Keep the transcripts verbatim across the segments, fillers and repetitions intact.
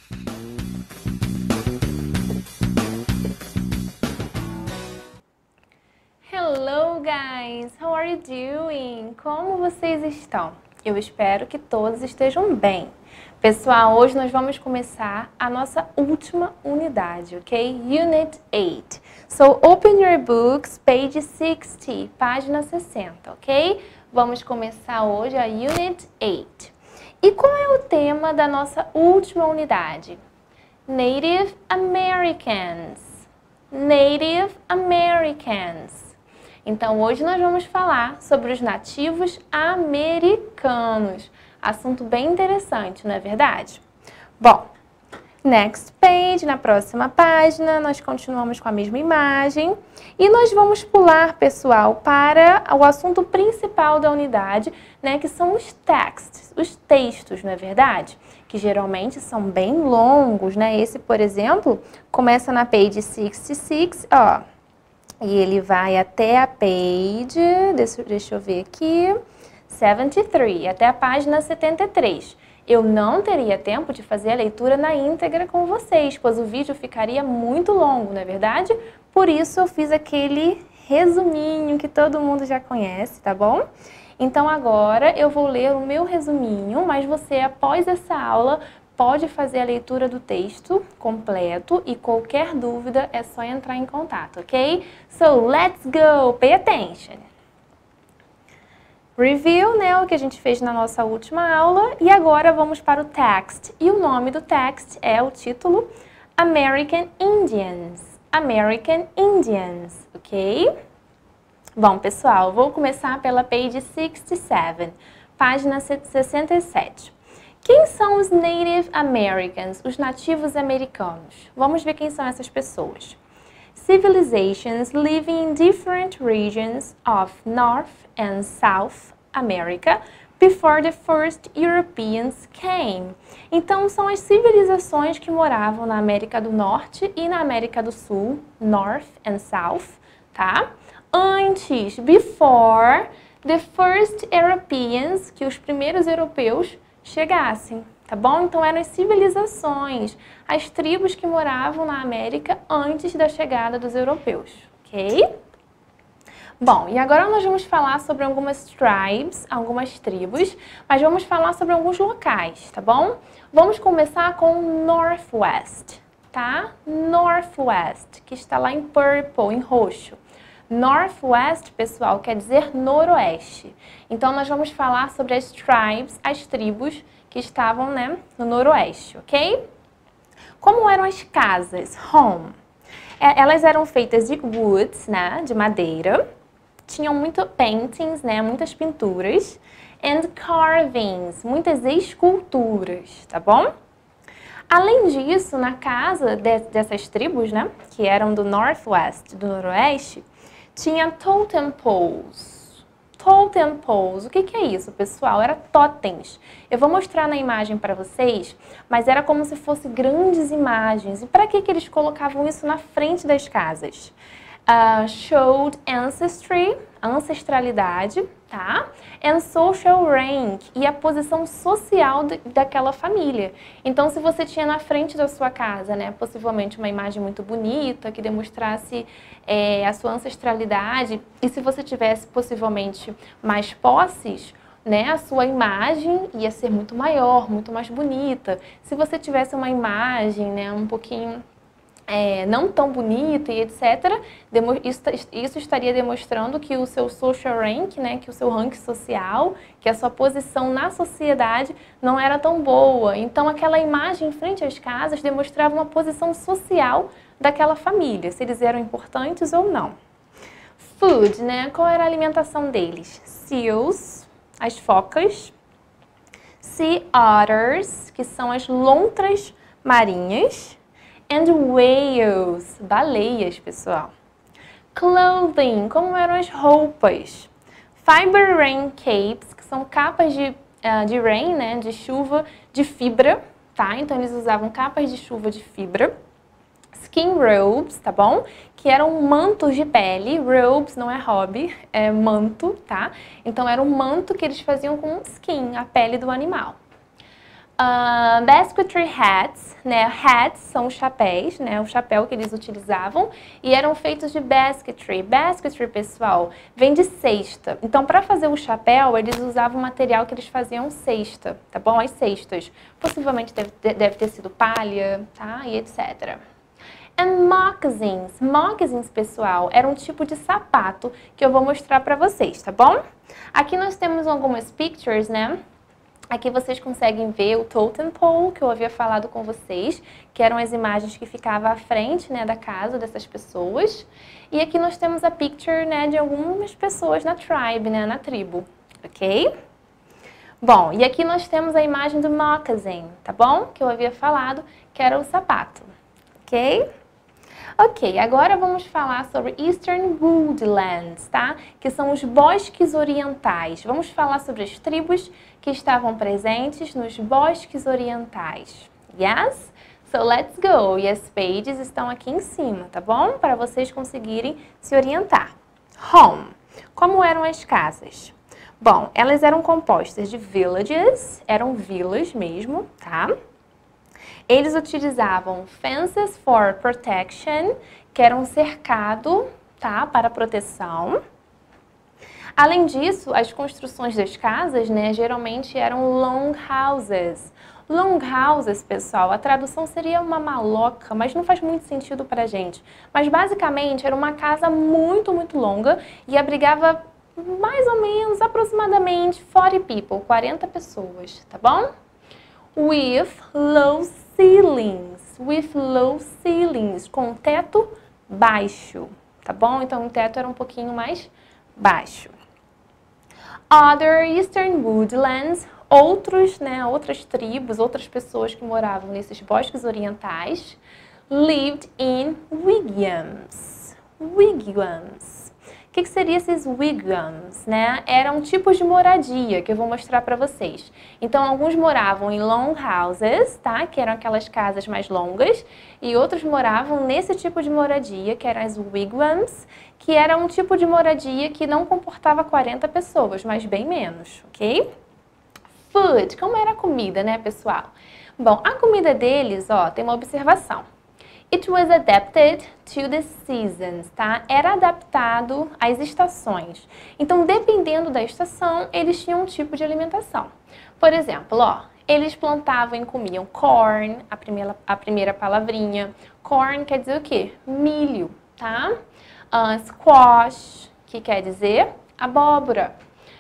Hello guys, how are you doing? Como vocês estão? Eu espero que todos estejam bem. Pessoal, hoje nós vamos começar a nossa última unidade, ok? Unit eight. So, open your books, page sixty, página sessenta, ok? Vamos começar hoje a Unit eight. E qual é o tema da nossa última unidade? Native Americans. Native Americans. Então, hoje nós vamos falar sobre os nativos americanos. Assunto bem interessante, não é verdade? Bom, next page, na próxima página, nós continuamos com a mesma imagem. E nós vamos pular, pessoal, para o assunto principal da unidade, né, que são os texts, os textos, não é verdade? Que geralmente são bem longos, né? Esse, por exemplo, começa na page sessenta e seis, ó. E ele vai até a page, deixa, deixa eu ver aqui, setenta e três, até a página setenta e três. Eu não teria tempo de fazer a leitura na íntegra com vocês, pois o vídeo ficaria muito longo, não é verdade? Por isso eu fiz aquele resuminho que todo mundo já conhece, tá bom? Então agora eu vou ler o meu resuminho, mas você, após essa aula, pode fazer a leitura do texto completo e qualquer dúvida é só entrar em contato, ok? So, let's go! Pay attention! Review, né, o que a gente fez na nossa última aula e agora vamos para o text. E o nome do text é o título American Indians. American Indians, ok? Bom, pessoal, vou começar pela page sessenta e sete, página sessenta e sete. Quem são os Native Americans, os nativos americanos? Vamos ver quem são essas pessoas. Civilizations living in different regions of North and South America before the first Europeans came. Então, são as civilizações que moravam na América do Norte e na América do Sul, North and South, tá? Antes, before the first Europeans, que os primeiros europeus chegassem, tá bom? Então eram as civilizações, as tribos que moravam na América antes da chegada dos europeus, ok? Bom, e agora nós vamos falar sobre algumas tribes, algumas tribos, mas vamos falar sobre alguns locais, tá bom? Vamos começar com o Northwest, tá? Northwest, que está lá em purple, em roxo. Northwest, pessoal, quer dizer noroeste. Então, nós vamos falar sobre as tribes, as tribos que estavam, né, no noroeste, ok? Como eram as casas? Home. É, elas eram feitas de woods, né, de madeira. Tinham muito paintings, né, muitas pinturas. And carvings, muitas esculturas, tá bom? Além disso, na casa de, dessas tribos, né, que eram do Northwest, do noroeste, tinha totem poles. Totem poles. O que, que é isso, pessoal? Era totens. Eu vou mostrar na imagem para vocês, mas era como se fossem grandes imagens. E para que, que eles colocavam isso na frente das casas? Uh, showed ancestry, ancestralidade, tá? And social rank, e a posição social de, daquela família. Então, se você tinha na frente da sua casa, né, possivelmente uma imagem muito bonita, que demonstrasse é, a sua ancestralidade, e se você tivesse possivelmente mais posses, né, a sua imagem ia ser muito maior, muito mais bonita. Se você tivesse uma imagem, né, um pouquinho É, não tão bonita e etcétera, isso, isso estaria demonstrando que o seu social rank, né, que o seu ranking social, que a sua posição na sociedade não era tão boa. Então, aquela imagem em frente às casas demonstrava uma posição social daquela família, se eles eram importantes ou não. Food, né? Qual era a alimentação deles? Seals, as focas. Sea otters, que são as lontras marinhas. And whales, baleias, pessoal. Clothing, como eram as roupas. Fiber rain capes, que são capas de, uh, de rain, né, de chuva, de fibra, tá? Então eles usavam capas de chuva de fibra. Skin robes, tá bom? Que eram mantos de pele. Robes não é hobby, é manto, tá? Então era um manto que eles faziam com skin, a pele do animal. Uh, basketry hats, né? Hats são chapéus, né? O chapéu que eles utilizavam e eram feitos de basketry. Basketry, pessoal, vem de cesta. Então, para fazer o chapéu, eles usavam material que eles faziam cesta, tá bom? As cestas. Possivelmente deve ter, deve ter sido palha, tá? E etcétera. And moccasins. Moccasins, pessoal, era um tipo de sapato que eu vou mostrar para vocês, tá bom? Aqui nós temos algumas pictures, né? Aqui vocês conseguem ver o totem pole, que eu havia falado com vocês, que eram as imagens que ficavam à frente, né, da casa dessas pessoas. E aqui nós temos a picture, né, de algumas pessoas na tribe, né, na tribo, ok? Bom, e aqui nós temos a imagem do moccasin, tá bom? Que eu havia falado, que era o sapato, ok? Ok, agora vamos falar sobre Eastern Woodlands, tá? Que são os bosques orientais. Vamos falar sobre as tribos que estavam presentes nos bosques orientais. Yes? So let's go. E as pages estão aqui em cima, tá bom? Para vocês conseguirem se orientar. Home. Como eram as casas? Bom, elas eram compostas de villages, eram vilas mesmo, tá? Eles utilizavam fences for protection, que era um cercado, tá, para proteção. Além disso, as construções das casas, né, geralmente eram long houses. Long houses, pessoal, a tradução seria uma maloca, mas não faz muito sentido pra gente. Mas basicamente era uma casa muito, muito longa e abrigava mais ou menos, aproximadamente quarenta people, quarenta pessoas, tá bom? With low ceilings, with low ceilings, com teto baixo, tá bom? Então o teto era um pouquinho mais baixo. Other Eastern Woodlands, outros, né, outras tribos, outras pessoas que moravam nesses bosques orientais, lived in wigwams. Wigwams. O que, que seriam esses wigwams, né? Eram tipos de moradia que eu vou mostrar para vocês. Então, alguns moravam em long houses, tá? Que eram aquelas casas mais longas, e outros moravam nesse tipo de moradia, que eram as wigwams, que era um tipo de moradia que não comportava quarenta pessoas, mas bem menos, ok? Food, como era a comida, né, pessoal? Bom, a comida deles, ó, tem uma observação. It was adapted to the seasons, tá? Era adaptado às estações. Então, dependendo da estação, eles tinham um tipo de alimentação. Por exemplo, ó, eles plantavam e comiam corn, a primeira, a primeira palavrinha. Corn quer dizer o quê? Milho, tá? Uh, squash, que quer dizer abóbora.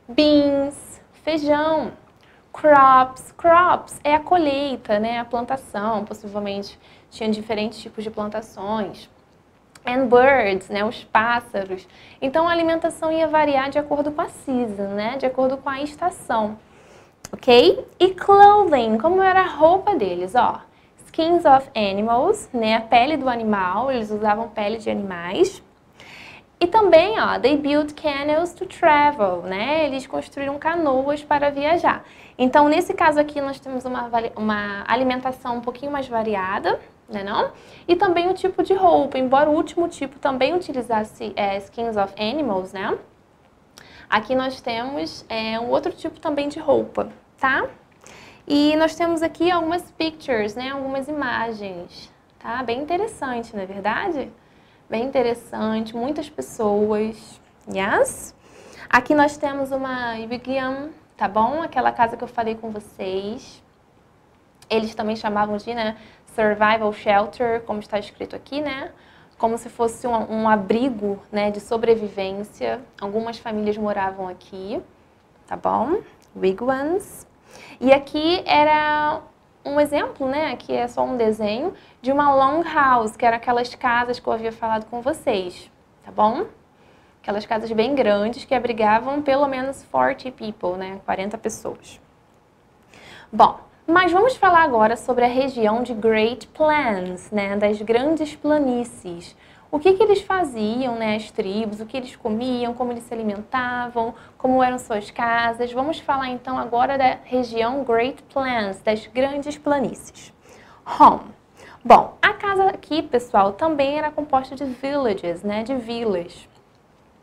Beans, feijão. Crops, crops é a colheita, né? A plantação, possivelmente tinha diferentes tipos de plantações. And birds, né? Os pássaros. Então a alimentação ia variar de acordo com a season, né? De acordo com a estação, ok? E clothing, como era a roupa deles, ó? Skins of animals, né? A pele do animal, eles usavam pele de animais. E também, ó, they built canoes to travel, né? Eles construíram canoas para viajar. Então, nesse caso aqui, nós temos uma, uma alimentação um pouquinho mais variada, né, não? E também o tipo de roupa, embora o último tipo também utilizasse é, skins of animals, né? Aqui nós temos é, um outro tipo também de roupa, tá? E nós temos aqui algumas pictures, né? Algumas imagens, tá? Bem interessante, não é verdade? Bem interessante, muitas pessoas, yes? Aqui nós temos uma wigwam, tá bom? Aquela casa que eu falei com vocês. Eles também chamavam de, né, survival shelter, como está escrito aqui, né? Como se fosse um, um abrigo, né, de sobrevivência. Algumas famílias moravam aqui, tá bom? Wigwams. E aqui era um exemplo, né, aqui é só um desenho, de uma long house, que eram aquelas casas que eu havia falado com vocês, tá bom? Aquelas casas bem grandes que abrigavam pelo menos quarenta people, né, quarenta pessoas. Bom, mas vamos falar agora sobre a região de Great Plains, né, das grandes planícies. O que que eles faziam, né, as tribos, o que eles comiam, como eles se alimentavam, como eram suas casas. Vamos falar então agora da região Great Plains, das grandes planícies. Home. Bom, a casa aqui, pessoal, também era composta de villages, né, de vilas.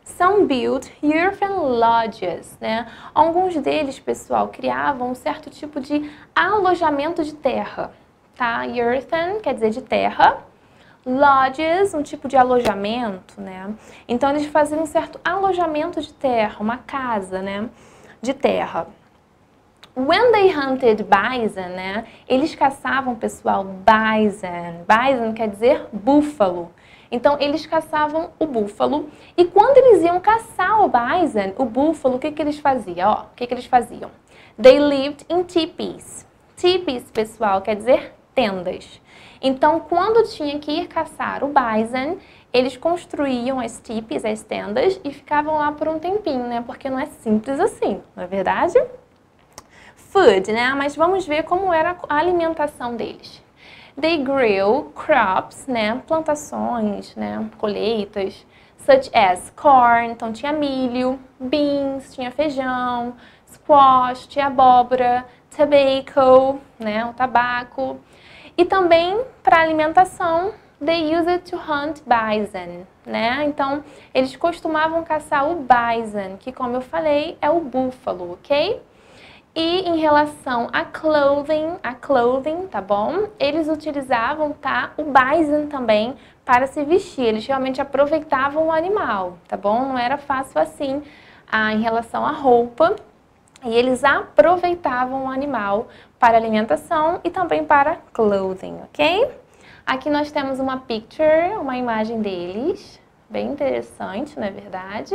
Some built earthen lodges, né? Alguns deles, pessoal, criavam um certo tipo de alojamento de terra, tá? Earthen quer dizer de terra. Lodges, um tipo de alojamento, né? Então, eles faziam um certo alojamento de terra, uma casa, né? De terra. When they hunted bison, né? Eles caçavam, pessoal, bison. Bison quer dizer búfalo. Então, eles caçavam o búfalo. E quando eles iam caçar o bison, o búfalo, o que, que eles faziam? Ó, o que, que eles faziam? They lived in teepees. Teepees, pessoal, quer dizer tendas. Então, quando tinha que ir caçar o bison, eles construíam as teepees, as tendas, e ficavam lá por um tempinho, né? Porque não é simples assim, não é verdade? Food, né? Mas vamos ver como era a alimentação deles. They grew crops, né? Plantações, né? Colheitas, such as corn, então tinha milho, beans, tinha feijão, squash, tinha abóbora, tobacco, né? O tabaco. E também, para alimentação, they used to hunt bison, né? Então, eles costumavam caçar o bison, que, como eu falei, é o búfalo, ok? E em relação a clothing, a clothing, tá bom? Eles utilizavam, tá, o bison também para se vestir. Eles realmente aproveitavam o animal, tá bom? Não era fácil assim ah, em relação à roupa. E eles aproveitavam o animal para alimentação e também para clothing, ok? Aqui nós temos uma picture, uma imagem deles, bem interessante, não é verdade?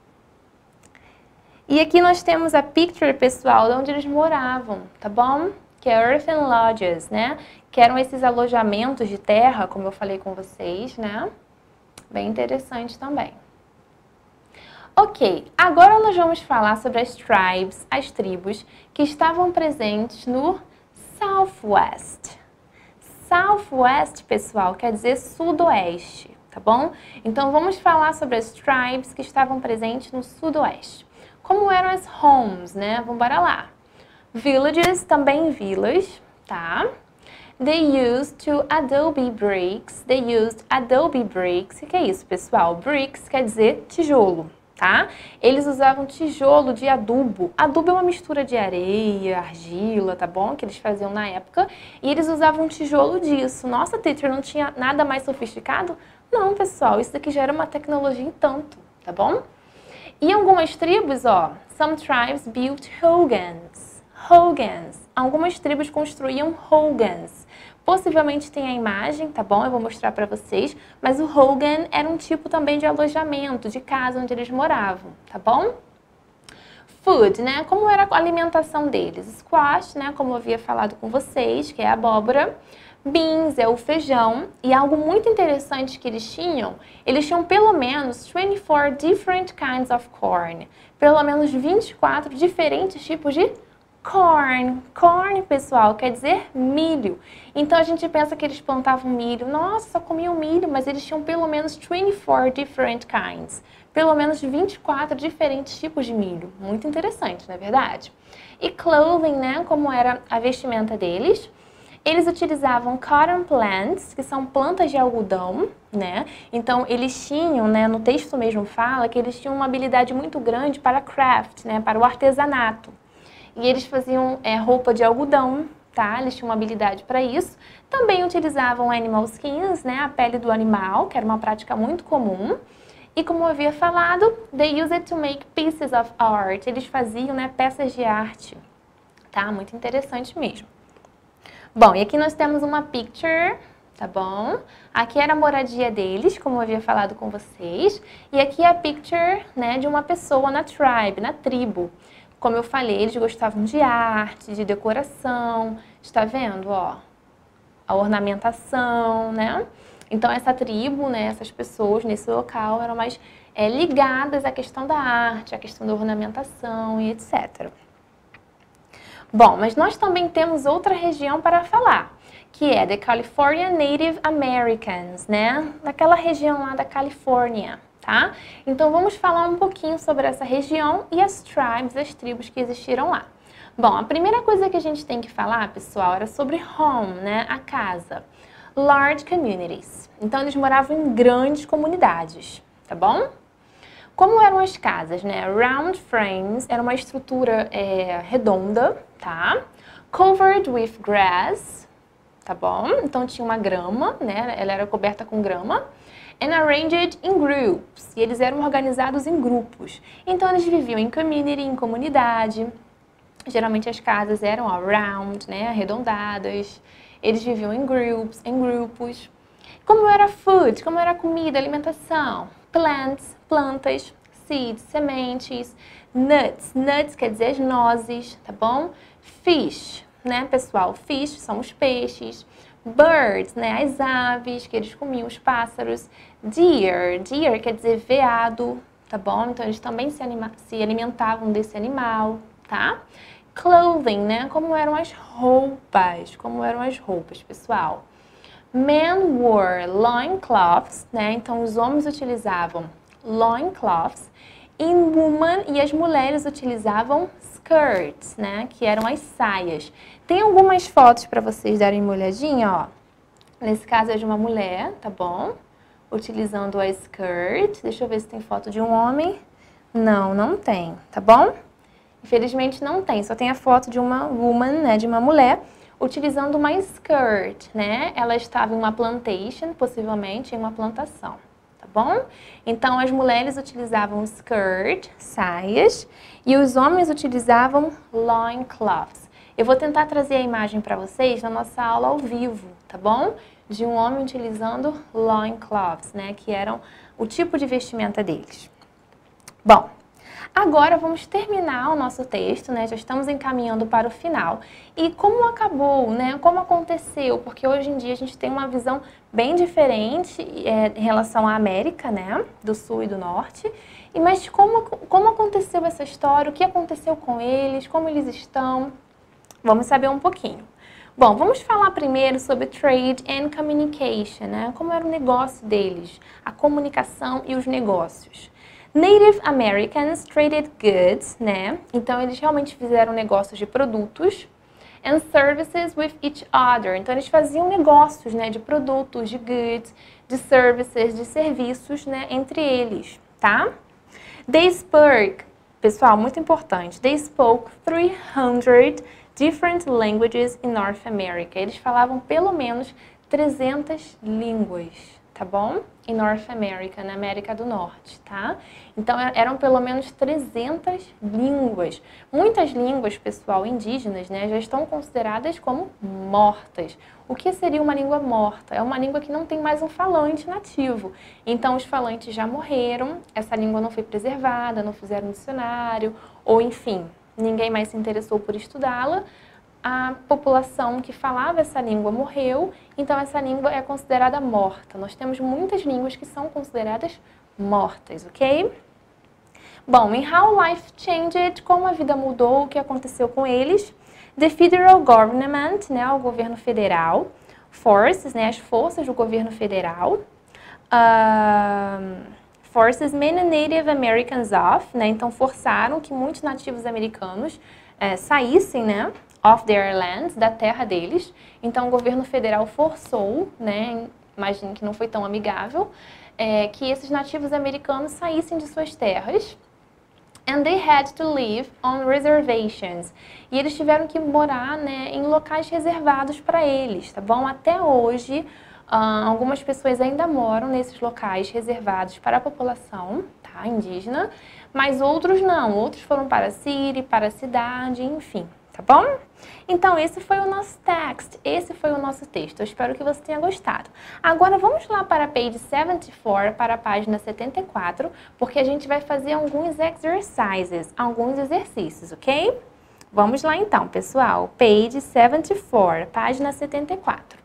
E aqui nós temos a picture, pessoal, de onde eles moravam, tá bom? Que é earthen lodges, né? Que eram esses alojamentos de terra, como eu falei com vocês, né? Bem interessante também. Ok, agora nós vamos falar sobre as tribes, as tribos, que estavam presentes no Southwest. Southwest, pessoal, quer dizer sudoeste, tá bom? Então vamos falar sobre as tribes que estavam presentes no sudoeste. Como eram as homes, né? Vamos para lá. Villages, também vilas, tá? They used to adobe bricks. They used adobe bricks. O que é isso, pessoal? Bricks quer dizer tijolo, tá? Eles usavam tijolo de adubo. Adubo é uma mistura de areia, argila, tá bom? Que eles faziam na época. E eles usavam tijolo disso. Nossa, teacher, não tinha nada mais sofisticado? Não, pessoal, isso daqui já era uma tecnologia em tanto, tá bom? E algumas tribos, ó, some tribes built hogans. Hogans. Algumas tribos construíam hogans. Possivelmente tem a imagem, tá bom? Eu vou mostrar para vocês. Mas o hogan era um tipo também de alojamento, de casa onde eles moravam, tá bom? Food, né? Como era a alimentação deles? Squash, né? Como eu havia falado com vocês, que é a abóbora. Beans é o feijão, e algo muito interessante que eles tinham, eles tinham pelo menos vinte e quatro different kinds of corn, pelo menos vinte e quatro diferentes tipos de corn. Corn, pessoal, quer dizer milho. Então a gente pensa que eles plantavam milho, nossa, só comiam milho, mas eles tinham pelo menos vinte e quatro different kinds, pelo menos vinte e quatro diferentes tipos de milho. Muito interessante, não é verdade? E clothing, né, como era a vestimenta deles. Eles utilizavam cotton plants, que são plantas de algodão, né? Então, eles tinham, né, no texto mesmo fala que eles tinham uma habilidade muito grande para craft, né, para o artesanato. E eles faziam é, roupa de algodão, tá? Eles tinham uma habilidade para isso. Também utilizavam animal skins, né, a pele do animal, que era uma prática muito comum. E como eu havia falado, they used it to make pieces of art. Eles faziam, né, peças de arte, tá? Muito interessante mesmo. Bom, e aqui nós temos uma picture, tá bom? Aqui era a moradia deles, como eu havia falado com vocês. E aqui é a picture, né, de uma pessoa na tribe, na tribo. Como eu falei, eles gostavam de arte, de decoração. Está vendo, ó? A ornamentação, né? Então, essa tribo, né, essas pessoas nesse local eram mais é, ligadas à questão da arte, à questão da ornamentação e etcétera. Bom, mas nós também temos outra região para falar, que é the California Native Americans, né? Daquela região lá da Califórnia, tá? Então vamos falar um pouquinho sobre essa região e as tribes, as tribos que existiram lá. Bom, a primeira coisa que a gente tem que falar, pessoal, era sobre home, né? A casa. Large communities. Então eles moravam em grandes comunidades, tá bom? Como eram as casas, né? Round frames, era uma estrutura é, redonda, tá? Covered with grass, tá bom? Então tinha uma grama, né? Ela era coberta com grama. And arranged in groups. E eles eram organizados em grupos. Então eles viviam em community, em comunidade. Geralmente as casas eram ó, round, né? Arredondadas. Eles viviam em groups, em grupos. Como era food? Como era comida, alimentação? Plants, plantas, seeds, sementes, nuts, nuts quer dizer as nozes, tá bom? Fish, né, pessoal? Fish são os peixes. Birds, né, as aves, que eles comiam, os pássaros. Deer, deer quer dizer veado, tá bom? Então eles também se, anima se alimentavam desse animal, tá? Clothing, né, como eram as roupas, como eram as roupas, pessoal? Men wore loincloths, né? Então os homens utilizavam loincloths. E women e as mulheres utilizavam skirts, né? Que eram as saias. Tem algumas fotos para vocês darem uma olhadinha, ó. Nesse caso é de uma mulher, tá bom? Utilizando a skirt. Deixa eu ver se tem foto de um homem. Não, não tem, tá bom? Infelizmente não tem, só tem a foto de uma woman, né? De uma mulher utilizando uma skirt, né? Ela estava em uma plantation, possivelmente em uma plantação, tá bom? Então, as mulheres utilizavam skirt, saias, e os homens utilizavam loincloths. Eu vou tentar trazer a imagem para vocês na nossa aula ao vivo, tá bom? De um homem utilizando loincloths, né? Que eram o tipo de vestimenta deles. Bom, agora vamos terminar o nosso texto, né? Já estamos encaminhando para o final. E como acabou, né? Como aconteceu? Porque hoje em dia a gente tem uma visão bem diferente é, em relação à América, né? Do Sul e do Norte. E, mas como, como aconteceu essa história? O que aconteceu com eles? Como eles estão? Vamos saber um pouquinho. Bom, vamos falar primeiro sobre trade and communication, né? Como era o negócio deles, a comunicação e os negócios. Native Americans traded goods, né? Então, eles realmente fizeram negócios de produtos. And services with each other. Então, eles faziam negócios, né? De produtos, de goods, de services, de serviços, né? Entre eles, tá? They spoke, pessoal, muito importante. They spoke three hundred different languages in North America. Eles falavam pelo menos trezentas línguas, tá bom? Em North America, na América do Norte, tá? Então, eram pelo menos trezentas línguas. Muitas línguas, pessoal, indígenas, né, já estão consideradas como mortas. O que seria uma língua morta? É uma língua que não tem mais um falante nativo. Então, os falantes já morreram, essa língua não foi preservada, não fizeram dicionário, ou enfim, ninguém mais se interessou por estudá-la. A população que falava essa língua morreu, então essa língua é considerada morta. Nós temos muitas línguas que são consideradas mortas, ok? Bom, em How Life Changed, como a vida mudou, o que aconteceu com eles? The Federal Government, né, o governo federal. Forces, né, as forças do governo federal. Um, forces many Native Americans off, né, então forçaram que muitos nativos americanos é, saíssem, né, of their lands, da terra deles. Então, o governo federal forçou, né, imagino que não foi tão amigável, é, que esses nativos americanos saíssem de suas terras. And they had to live on reservations. E eles tiveram que morar, né, em locais reservados para eles, tá bom? Até hoje, uh, algumas pessoas ainda moram nesses locais reservados para a população, tá, indígena, mas outros não. Outros foram para a city, para a cidade, enfim. Tá bom? Então, esse foi o nosso text, esse foi o nosso texto. Eu espero que você tenha gostado. Agora, vamos lá para a page setenta e quatro, para a página setenta e quatro, porque a gente vai fazer alguns exercises, alguns exercícios, ok? Vamos lá então, pessoal. Page setenta e quatro, página setenta e quatro.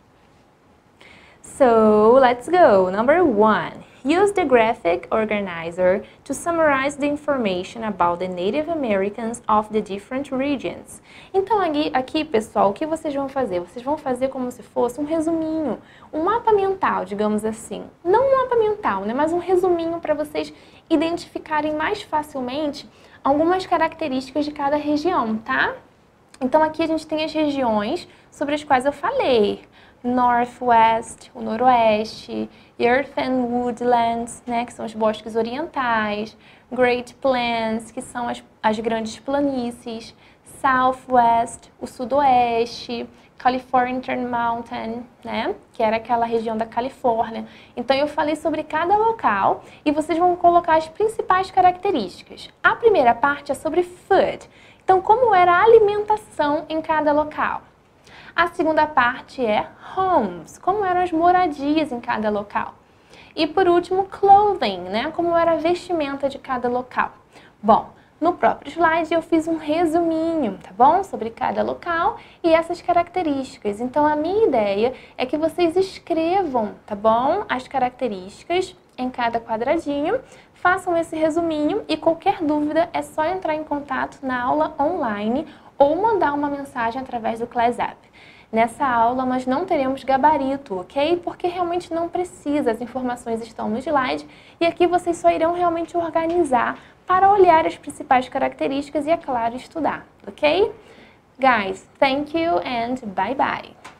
So, let's go. Number one. Use the graphic organizer to summarize the information about the Native Americans of the different regions. Então, aqui, aqui, pessoal, o que vocês vão fazer? Vocês vão fazer como se fosse um resuminho, um mapa mental, digamos assim. Não um mapa mental, né, mas um resuminho para vocês identificarem mais facilmente algumas características de cada região, tá? Então, aqui a gente tem as regiões sobre as quais eu falei. Northwest, o Noroeste, Earth and Woodlands, né, que são os bosques orientais, Great Plains, que são as, as grandes planícies, Southwest, o sudoeste, California Intermountain, né, que era aquela região da Califórnia. Então eu falei sobre cada local e vocês vão colocar as principais características. A primeira parte é sobre food, então como era a alimentação em cada local. A segunda parte é homes, como eram as moradias em cada local. E por último, clothing, né, como era a vestimenta de cada local. Bom, no próprio slide eu fiz um resuminho, tá bom? Sobre cada local e essas características. Então a minha ideia é que vocês escrevam, tá bom? As características em cada quadradinho, façam esse resuminho e qualquer dúvida é só entrar em contato na aula online ou mandar uma mensagem através do Class App. Nessa aula nós não teremos gabarito, ok? Porque realmente não precisa, as informações estão no slide e aqui vocês só irão realmente organizar para olhar as principais características e, é claro, estudar, ok? Guys, thank you and bye bye!